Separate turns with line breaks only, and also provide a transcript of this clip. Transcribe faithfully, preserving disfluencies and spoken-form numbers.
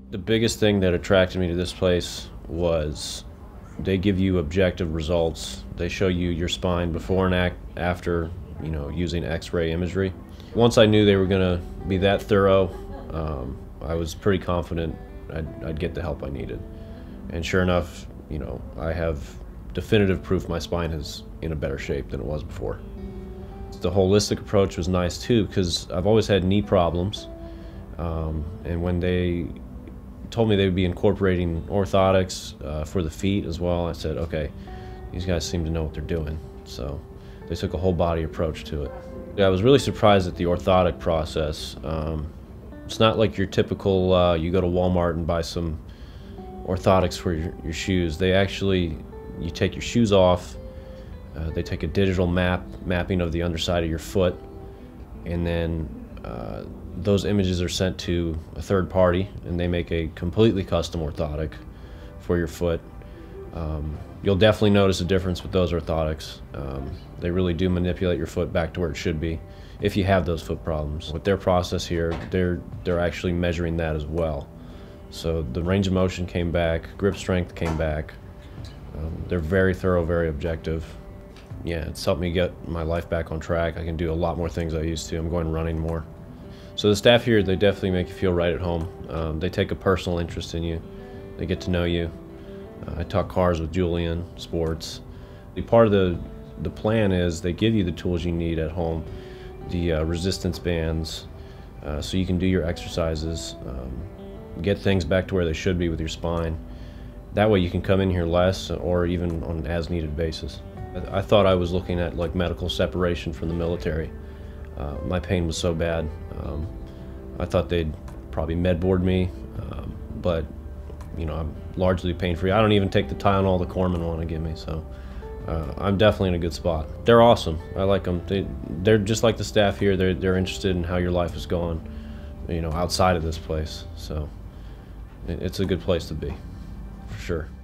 The biggest thing that attracted me to this place was they give you objective results. They show you your spine before and act after, you know, using X-ray imagery. Once I knew they were going to be that thorough, um, I was pretty confident I'd, I'd get the help I needed. And sure enough, you know, I have definitive proof my spine is in a better shape than it was before. The holistic approach was nice too, because I've always had knee problems, um, and when they told me they would be incorporating orthotics uh, for the feet as well, I said, okay, these guys seem to know what they're doing. So they took a whole body approach to it. I was really surprised at the orthotic process. Um, it's not like your typical, uh, you go to Walmart and buy some orthotics for your, your shoes. They actually, you take your shoes off, uh, they take a digital map, mapping of the underside of your foot, and then uh, those images are sent to a third party, and they make a completely custom orthotic for your foot. Um, you'll definitely notice a difference with those orthotics. Um, they really do manipulate your foot back to where it should be if you have those foot problems. With their process here, they're, they're actually measuring that as well. So the range of motion came back, grip strength came back. Um, they're very thorough, very objective. Yeah, it's helped me get my life back on track. I can do a lot more things I used to. I'm going running more. So the staff here, they definitely make you feel right at home. Um, they take a personal interest in you. They get to know you. Uh, I talk cars with Julian, sports. The part of the, the plan is they give you the tools you need at home, the uh, resistance bands, uh, so you can do your exercises, um, get things back to where they should be with your spine. That way you can come in here less or even on an as-needed basis. I, I thought I was looking at like medical separation from the military. Uh, my pain was so bad. Um, I thought they'd probably med board me, um, but you know, I'm largely pain-free. I don't even take the Tylenol the corpsmen want to give me, so uh, I'm definitely in a good spot. They're awesome. I like them. They, they're just like the staff here. They're, they're interested in how your life is going, you know, outside of this place. So it, it's a good place to be, for sure.